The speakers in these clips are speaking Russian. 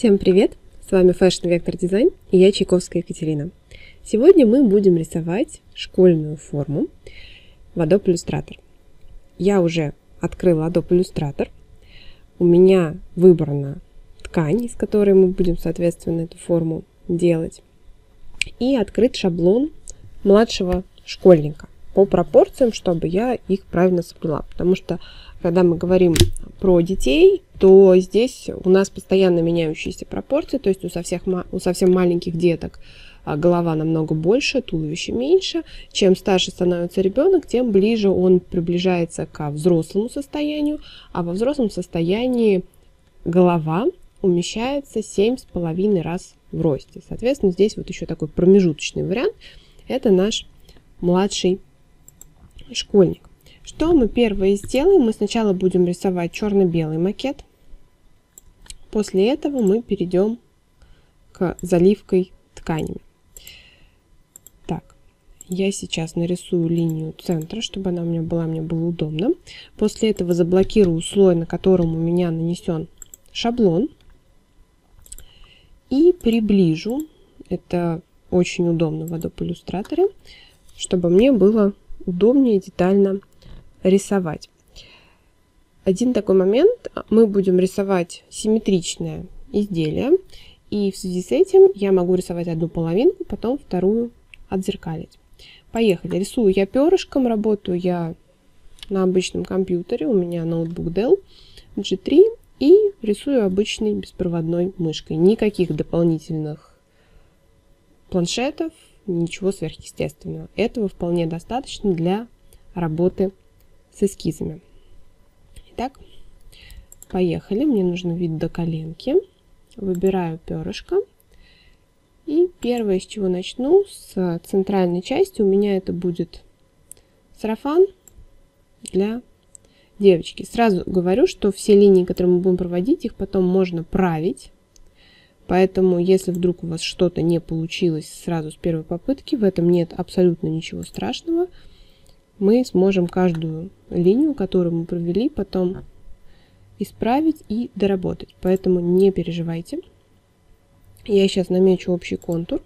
Всем привет! С вами Fashion Vector Design и я, Чайковская Екатерина. Сегодня мы будем рисовать школьную форму в Adobe Illustrator. Я уже открыла Adobe Illustrator. У меня выбрана ткань, из которой мы будем, соответственно, эту форму делать. И открыт шаблон младшего школьника по пропорциям, чтобы я их правильно соблюла. Потому что, когда мы говорим про детей, то здесь у нас постоянно меняющиеся пропорции. То есть у совсем маленьких деток голова намного больше, туловище меньше. Чем старше становится ребенок, тем ближе он приближается к взрослому состоянию. А во взрослом состоянии голова умещается 7,5 раз в росте. Соответственно, здесь вот еще такой промежуточный вариант. Это наш младший школьник. Что мы первое сделаем? Мы сначала будем рисовать черно-белый макет. После этого мы перейдем к заливкой тканями. Так, я сейчас нарисую линию центра, чтобы она мне было удобно. После этого заблокирую слой, на котором у меня нанесен шаблон. И приближу. Это очень удобно в Adobe Illustrator, чтобы мне было удобнее и детально рисовать. Один такой момент. Мы будем рисовать симметричное изделие. И в связи с этим я могу рисовать одну половинку, потом вторую отзеркалить. Поехали. Рисую я перышком, работаю я на обычном компьютере. У меня ноутбук Dell G3. И рисую обычной беспроводной мышкой. Никаких дополнительных планшетов, ничего сверхъестественного. Этого вполне достаточно для работы с эскизами. Итак, поехали. Мне нужен вид до коленки. Выбираю перышко. И первое, с чего начну, с центральной части. У меня это будет сарафан для девочки. Сразу говорю, что все линии, которые мы будем проводить, их потом можно править. Поэтому, если вдруг у вас что-то не получилось сразу с первой попытки, в этом нет абсолютно ничего страшного. Мы сможем каждую линию, которую мы провели, потом исправить и доработать. Поэтому не переживайте. Я сейчас намечу общий контур.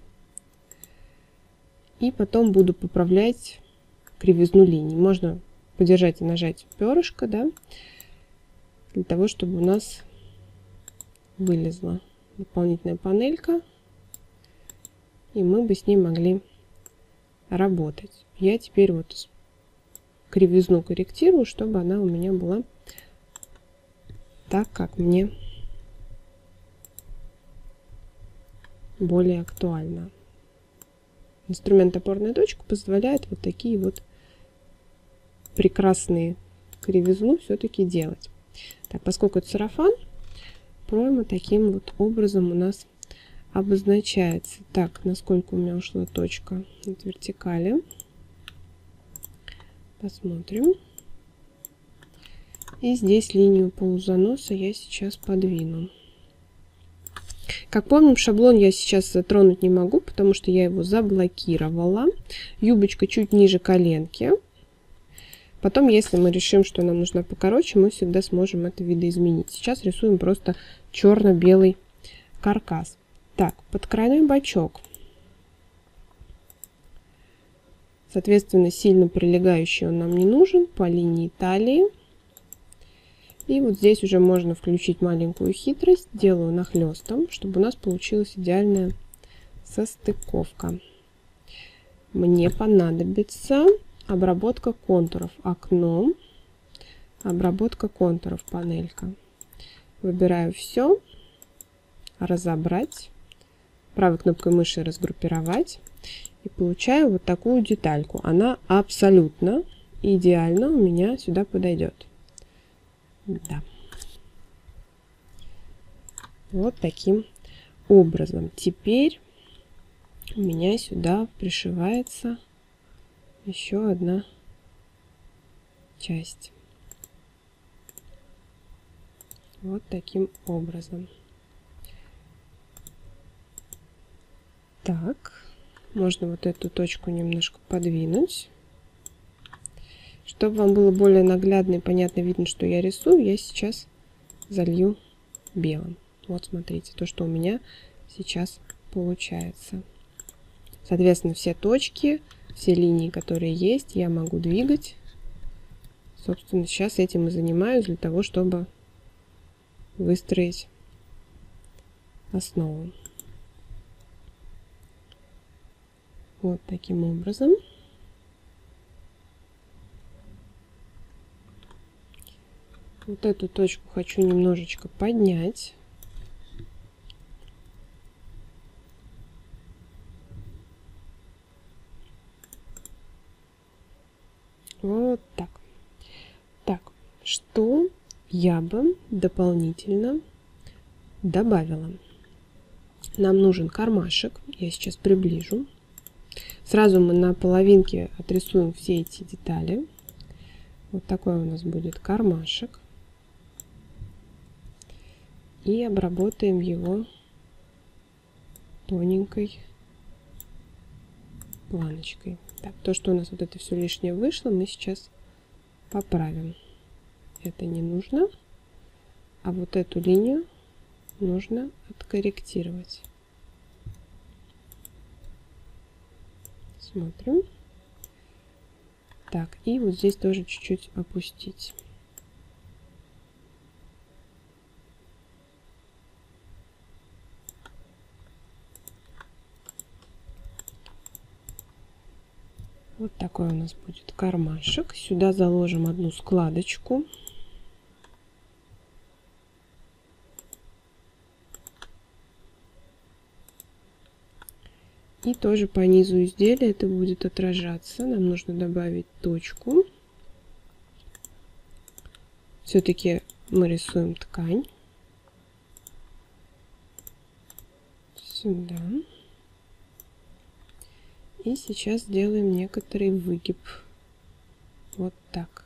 И потом буду поправлять кривизну линий. Можно подержать и нажать перышко, да, для того, чтобы у нас вылезла дополнительная панелька, и мы бы с ней могли работать. Я теперь вот кривизну корректирую, чтобы она у меня была так, как мне более актуально. Инструмент опорная точка позволяет вот такие вот прекрасные кривизну все-таки делать. Так, поскольку это сарафан, пройма таким вот образом у нас обозначается. Так, насколько у меня ушла точка от вертикали. Посмотрим. И здесь линию полузаноса я сейчас подвину. Как помним, шаблон я сейчас затронуть не могу, потому что я его заблокировала. Юбочка чуть ниже коленки. Потом, если мы решим, что нам нужна покороче, мы всегда сможем это видоизменить. Сейчас рисуем просто черно-белый каркас. Так, подкройной бочок. Соответственно, сильно прилегающий он нам не нужен по линии талии. И вот здесь уже можно включить маленькую хитрость. Делаю нахлестом, чтобы у нас получилась идеальная состыковка. Мне понадобится обработка контуров. Окно. Обработка контуров. Панелька. Выбираю все. Разобрать. Правой кнопкой мыши разгруппировать. И получаю вот такую детальку. Она абсолютно идеально у меня сюда подойдет. Да. Вот таким образом. Теперь у меня сюда пришивается еще одна часть. Вот таким образом. Так, можно вот эту точку немножко подвинуть. Чтобы вам было более наглядно и понятно видно, что я рисую, я сейчас залью белым. Вот смотрите, то, что у меня сейчас получается. Соответственно, все точки, все линии, которые есть, я могу двигать. Собственно, сейчас этим и занимаюсь для того, чтобы выстроить основу. Вот таким образом. Вот эту точку хочу немножечко поднять. Вот так. Так, что я бы дополнительно добавила? Нам нужен кармашек. Я сейчас приближу. Сразу мы на половинке отрисуем все эти детали. Вот такой у нас будет кармашек. И обработаем его тоненькой планочкой. Так, то, что у нас вот это все лишнее вышло, мы сейчас поправим. Это не нужно. А вот эту линию нужно откорректировать. Смотрим. Так, и вот здесь тоже чуть-чуть опустить. Вот такой у нас будет кармашек. Сюда заложим одну складочку. И тоже по низу изделия это будет отражаться. Нам нужно добавить точку. Все-таки мы рисуем ткань. Сюда. И сейчас сделаем некоторый выгиб. Вот так.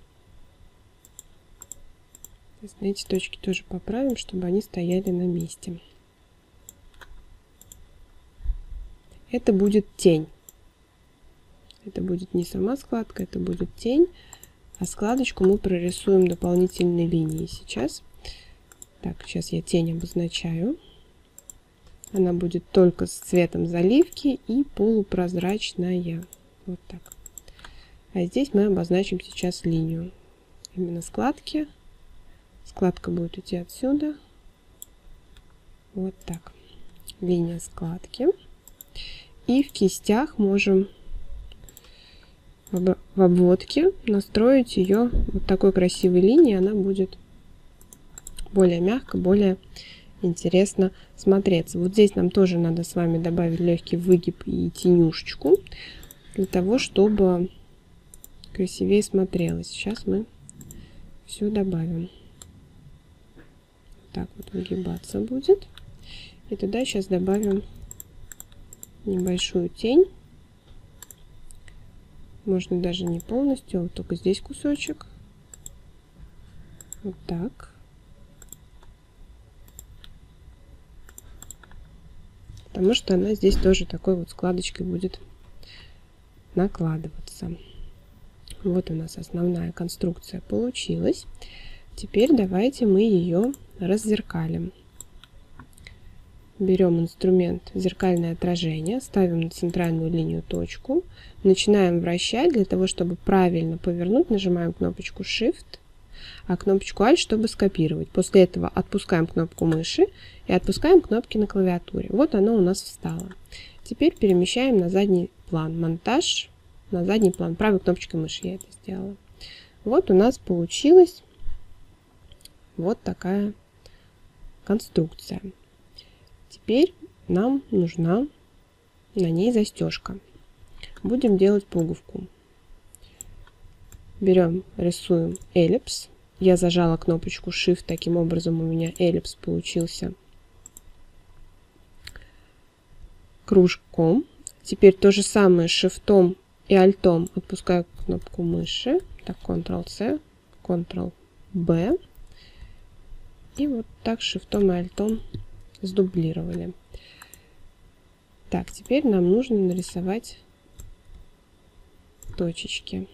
Эти точки тоже поправим, чтобы они стояли на месте. Это будет тень. Это будет не сама складка, это будет тень. А складочку мы прорисуем дополнительной линией сейчас. Так, сейчас я тень обозначаю. Она будет только с цветом заливки и полупрозрачная. Вот так. А здесь мы обозначим сейчас линию. Именно складки. Складка будет идти отсюда. Вот так. Линия складки. И в кистях можем в обводке настроить ее вот такой красивой линией. Она будет более мягко, более интересно смотреться. Вот здесь нам тоже надо с вами добавить легкий выгиб и тенюшечку, для того, чтобы красивее смотрелось. Сейчас мы все добавим. Так вот выгибаться будет. И туда сейчас добавим небольшую тень. Можно даже не полностью, а вот только здесь кусочек. Вот так. Потому что она здесь тоже такой вот складочкой будет накладываться. Вот у нас основная конструкция получилась. Теперь давайте мы ее раззеркалим. Берем инструмент зеркальное отражение, ставим на центральную линию точку, начинаем вращать. Для того, чтобы правильно повернуть, нажимаем кнопочку Shift, а кнопочку Alt, чтобы скопировать. После этого отпускаем кнопку мыши и отпускаем кнопки на клавиатуре. Вот оно у нас встало. Теперь перемещаем на задний план. Монтаж на задний план. Правой кнопочкой мыши я это сделала. Вот у нас получилась вот такая конструкция. Теперь нам нужна на ней застежка. Будем делать пуговку. Берем, рисуем эллипс. Я зажала кнопочку Shift, таким образом у меня эллипс получился кружком. Теперь то же самое Shift и Alt отпускаю кнопку мыши. Так, Ctrl-C, Ctrl-B. И вот так Shift и Alt сдублировали. Так, теперь нам нужно нарисовать точечки.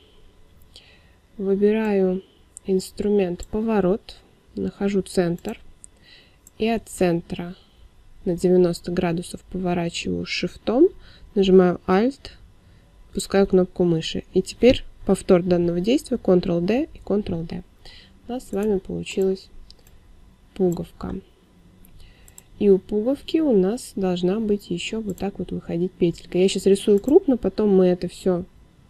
Выбираю инструмент поворот, нахожу центр и от центра на 90 градусов поворачиваю шифтом, нажимаю Alt, пускаю кнопку мыши. И теперь повтор данного действия Ctrl-D и Ctrl-D. У нас с вами получилась пуговка. И у пуговки у нас должна быть еще вот так вот выходить петелька. Я сейчас рисую крупно, потом мы это все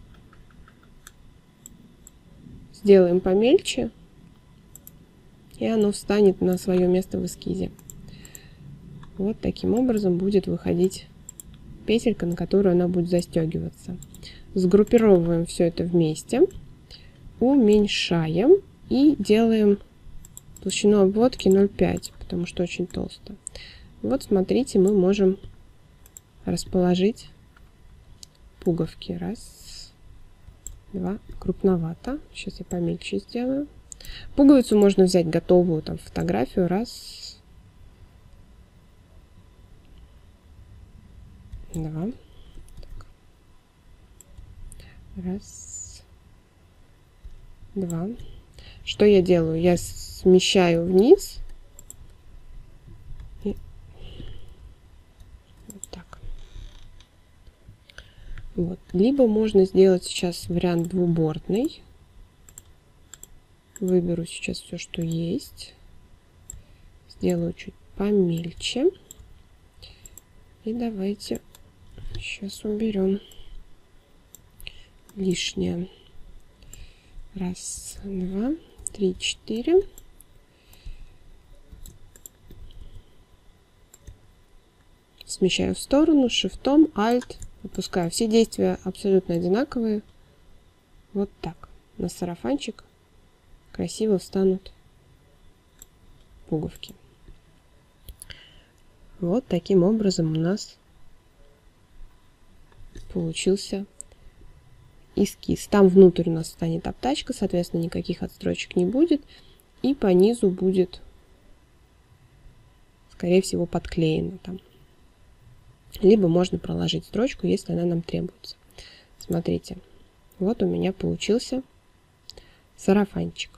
сделаем помельче, и оно встанет на свое место в эскизе. Вот таким образом будет выходить петелька, на которую она будет застегиваться. Сгруппировываем все это вместе, уменьшаем и делаем толщину обводки 0,5, потому что очень толсто. Вот смотрите, мы можем расположить пуговки. Раз, два, крупновато. Сейчас я помельче сделаю. Пуговицу можно взять готовую, там, фотографию. Раз, два. Так. Раз, два. Что я делаю? Я смещаю вниз. И вот так. Вот. Либо можно сделать сейчас вариант двубортный. Выберу сейчас все, что есть. Сделаю чуть помельче. И давайте сейчас уберем лишнее. Раз, два, три, четыре. Смещаю в сторону, шифтом, Alt, опускаю. Все действия абсолютно одинаковые. Вот так. На сарафанчик красиво встанут пуговки. Вот таким образом у нас получился эскиз. Там внутрь у нас станет обтачка, соответственно, никаких отстрочек не будет. И по низу будет, скорее всего, подклеено там. Либо можно проложить строчку, если она нам требуется. Смотрите, вот у меня получился сарафанчик.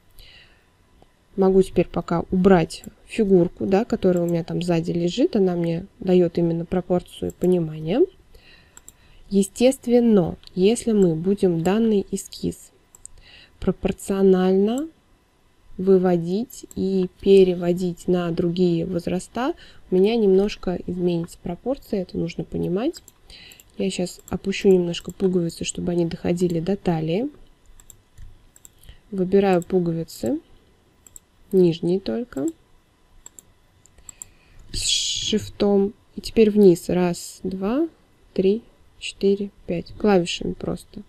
Могу теперь пока убрать фигурку, да, которая у меня там сзади лежит. Она мне дает именно пропорцию понимания. Естественно, если мы будем данный эскиз пропорционально выводить и переводить на другие возраста, у меня немножко изменится пропорция, это нужно понимать. Я сейчас опущу немножко пуговицы, чтобы они доходили до талии. Выбираю пуговицы, нижние только, с шифтом. И теперь вниз. Раз, два, три, 4, 5. Клавишами просто.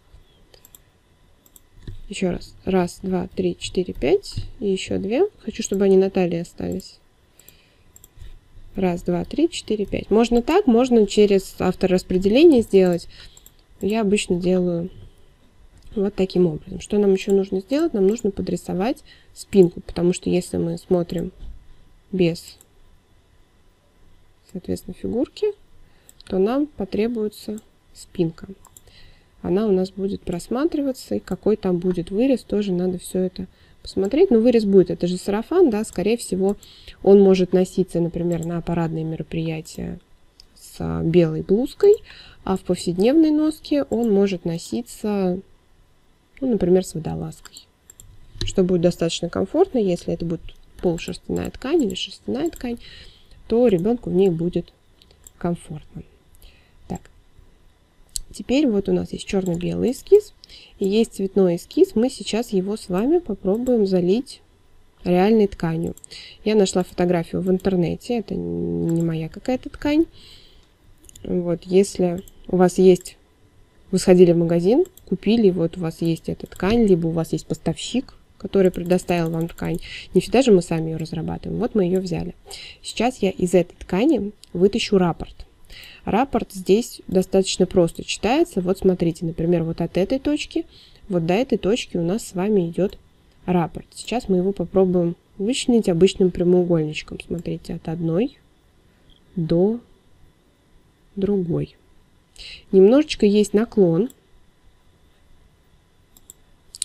Еще раз. Раз, два, три, 4, 5. И еще 2. Хочу, чтобы они на талии остались. Раз, два, три, 4, 5. Можно так, можно через автораспределение сделать. Я обычно делаю вот таким образом. Что нам еще нужно сделать? Нам нужно подрисовать спинку, потому что если мы смотрим без, соответственно, фигурки, то нам потребуется спинка. Она у нас будет просматриваться, и какой там будет вырез, тоже надо все это посмотреть. Но вырез будет, это же сарафан, да, скорее всего, он может носиться, например, на парадные мероприятия с белой блузкой, а в повседневной носке он может носиться, ну, например, с водолазкой. Что будет достаточно комфортно, если это будет полушерстяная ткань или шерстяная ткань, то ребенку в ней будет комфортно. Так, теперь вот у нас есть черно-белый эскиз и есть цветной эскиз. Мы сейчас его с вами попробуем залить реальной тканью. Я нашла фотографию в интернете, это не моя какая-то ткань. Вот, если у вас есть, вы сходили в магазин, купили, вот у вас есть эта ткань, либо у вас есть поставщик, который предоставил вам ткань. Не всегда же мы сами ее разрабатываем. Вот мы ее взяли. Сейчас я из этой ткани вытащу раппорт. Раппорт здесь достаточно просто читается. Вот смотрите, например, вот от этой точки, вот до этой точки у нас с вами идет раппорт. Сейчас мы его попробуем вычленить обычным прямоугольничком. Смотрите, от одной до другой. Немножечко есть наклон.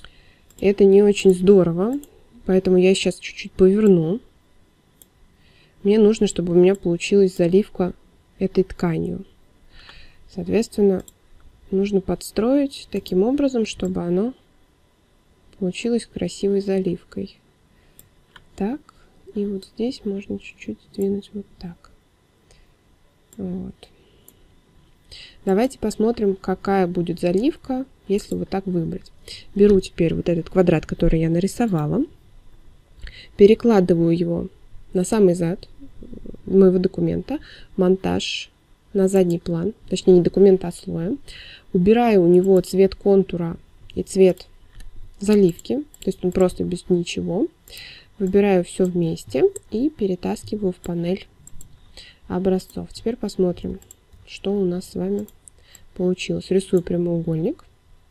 Это не очень здорово, поэтому я сейчас чуть-чуть поверну. мне нужно, чтобы у меня получилась заливка этой тканью. Соответственно, нужно подстроить таким образом, чтобы оно получилось красивой заливкой. Так, и вот здесь можно чуть-чуть сдвинуть вот так. Вот. Давайте посмотрим, какая будет заливка, если вот так выбрать. Беру теперь вот этот квадрат, который я нарисовала, перекладываю его на самый зад моего документа, монтаж на задний план, точнее не документа, а слоя. Убираю у него цвет контура и цвет заливки, то есть он просто без ничего. Выбираю все вместе и перетаскиваю в панель образцов. Теперь посмотрим, что у нас с вами получилось. Рисую прямоугольник.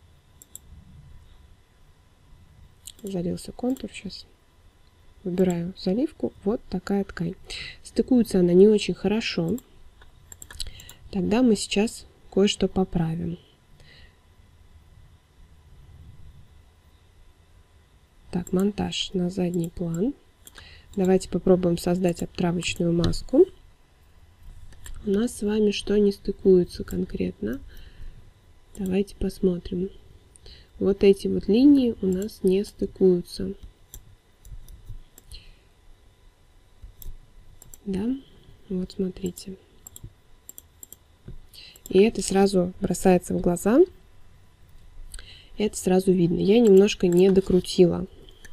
Залился контур. Сейчас выбираю заливку. Вот такая ткань. Стыкуется она не очень хорошо. Тогда мы сейчас кое-что поправим. Так, монтаж на задний план. Давайте попробуем создать обтравочную маску. У нас с вами что не стыкуется конкретно. Давайте посмотрим. Вот эти вот линии у нас не стыкуются. Да, вот смотрите. И это сразу бросается в глаза. Это сразу видно. Я немножко не докрутила.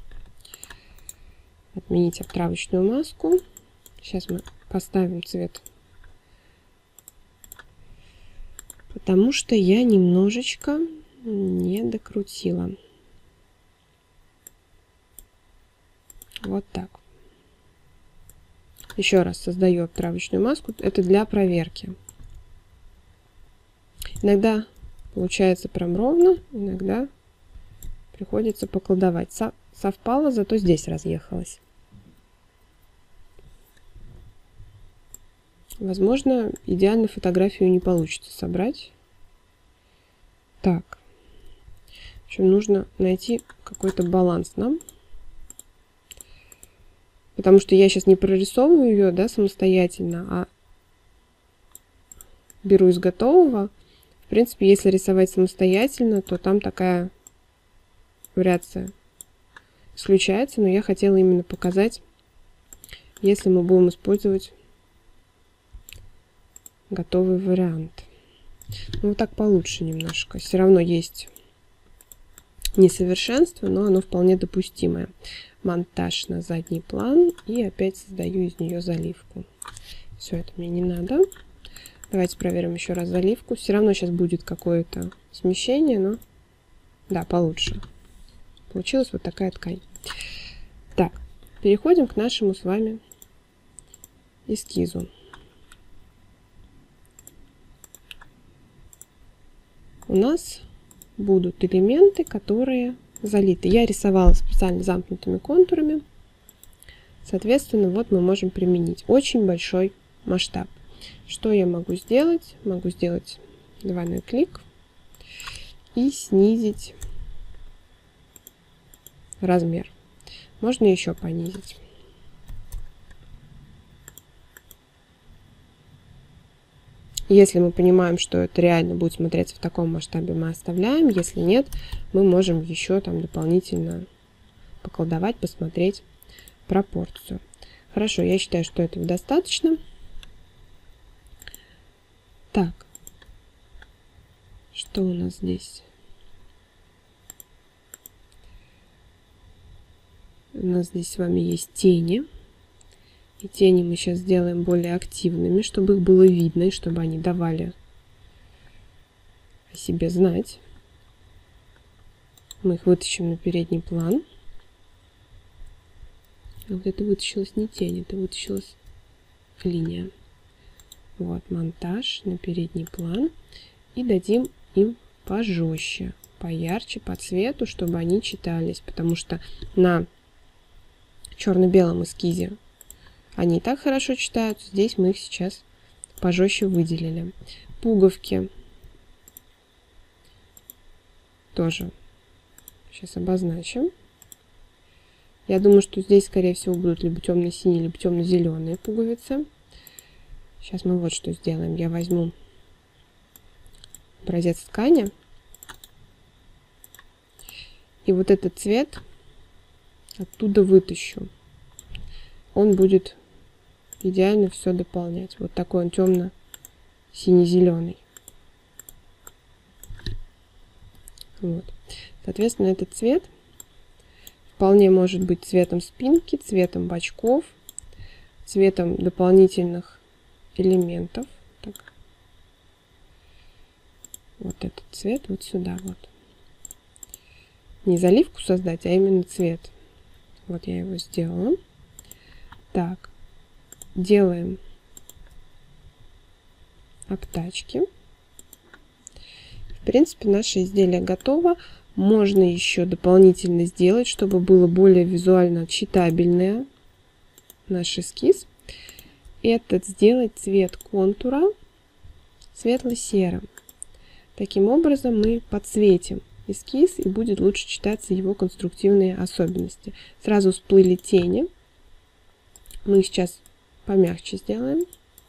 Отменить обтравочную маску. Сейчас мы поставим цвет. Потому что я немножечко не докрутила. Вот так. Еще раз создаю обтравочную маску. Это для проверки. Иногда получается прям ровно, иногда приходится поколдовать. Совпало, зато здесь разъехалось. Возможно, идеально фотографию не получится собрать. Так. В общем, нужно найти какой-то баланс нам. Потому что я сейчас не прорисовываю ее, да, самостоятельно, а беру из готового. В принципе, если рисовать самостоятельно, то там такая вариация исключается. Но я хотела именно показать, если мы будем использовать готовый вариант. Ну, вот так получше немножко. Все равно есть несовершенство, но оно вполне допустимое. Монтаж на задний план. И опять создаю из нее заливку. Все это мне не надо. Давайте проверим еще раз заливку. Все равно сейчас будет какое-то смещение, но да, получше. Получилась вот такая ткань. Так, переходим к нашему с вами эскизу. У нас будут элементы, которые залиты. Я рисовала специально замкнутыми контурами. Соответственно, вот мы можем применить очень большой масштаб. Что я могу сделать? Могу сделать двойной клик и снизить размер. Можно еще понизить. Если мы понимаем, что это реально будет смотреться в таком масштабе, мы оставляем. Если нет, мы можем еще там дополнительно поколдовать, посмотреть пропорцию. Хорошо, я считаю, что этого достаточно. Так, что у нас здесь? У нас здесь с вами есть тени. И тени мы сейчас сделаем более активными, чтобы их было видно, и чтобы они давали о себе знать. Мы их вытащим на передний план. А вот это вытащилась не тень, это вытащилась линия. Вот, монтаж на передний план. И дадим им пожестче, поярче по цвету, чтобы они читались. Потому что на черно-белом эскизе они и так хорошо читаются. Здесь мы их сейчас пожестче выделили. Пуговки тоже сейчас обозначим. Я думаю, что здесь, скорее всего, будут либо темно-синие, либо темно-зеленые пуговицы. Сейчас мы вот что сделаем. Я возьму образец ткани. И вот этот цвет оттуда вытащу. Он будет идеально все дополнять. Вот такой он темно-сине-зеленый. Вот. Соответственно, этот цвет вполне может быть цветом спинки, цветом бочков, цветом дополнительных элементов. Так. Вот этот цвет вот сюда вот. Не заливку создать, а именно цвет. Вот я его сделала. Так. Делаем обтачки. В принципе, наше изделие готово. Можно еще дополнительно сделать, чтобы было более визуально читабельное наш эскиз. Это сделать цвет контура светло-серым. Таким образом мы подсветим эскиз и будет лучше читаться его конструктивные особенности. Сразу всплыли тени. Мы их сейчас помягче сделаем.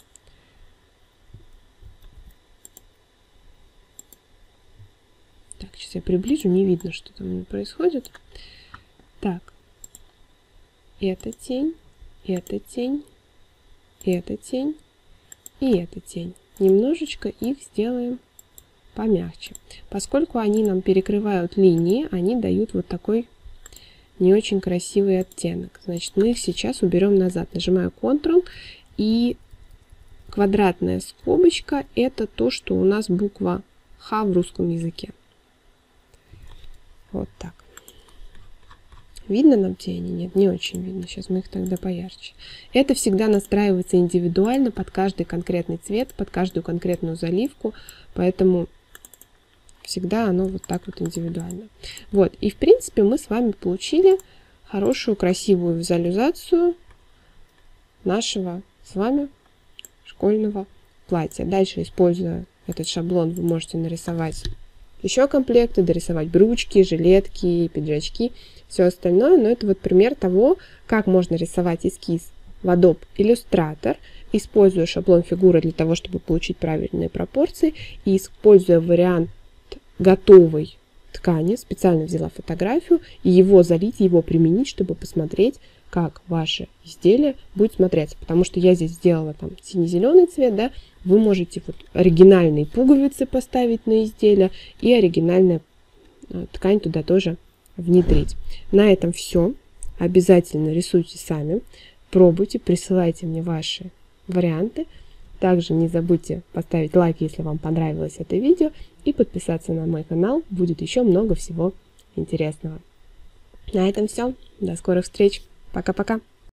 Так, сейчас я приближу, не видно, что там происходит. Так, эта тень, эта тень, эта тень и эта тень. Немножечко их сделаем помягче. Поскольку они нам перекрывают линии, они дают вот такой не очень красивый оттенок. Значит, мы их сейчас уберем назад. Нажимаю Ctrl, и квадратная скобочка — это то, что у нас буква Х в русском языке. Вот так. Видно нам тени? Нет, не очень видно. Сейчас мы их тогда поярче. Это всегда настраивается индивидуально под каждый конкретный цвет, под каждую конкретную заливку, поэтому всегда оно вот так вот индивидуально. Вот, и в принципе мы с вами получили хорошую, красивую визуализацию нашего с вами школьного платья. Дальше, используя этот шаблон, вы можете нарисовать еще комплекты, дорисовать брючки, жилетки, пиджачки, все остальное. Но это вот пример того, как можно рисовать эскиз в Adobe Illustrator, используя шаблон фигуры для того, чтобы получить правильные пропорции, и используя вариант готовой ткани, специально взяла фотографию, и его залить, его применить, чтобы посмотреть, как ваше изделие будет смотреться. Потому что я здесь сделала там сине-зеленый цвет, да, вы можете вот оригинальные пуговицы поставить на изделие и оригинальную ткань туда тоже внедрить. На этом все. Обязательно рисуйте сами, пробуйте, присылайте мне ваши варианты. Также не забудьте поставить лайк, если вам понравилось это видео, и подписаться на мой канал. Будет еще много всего интересного. На этом все. До скорых встреч. Пока-пока.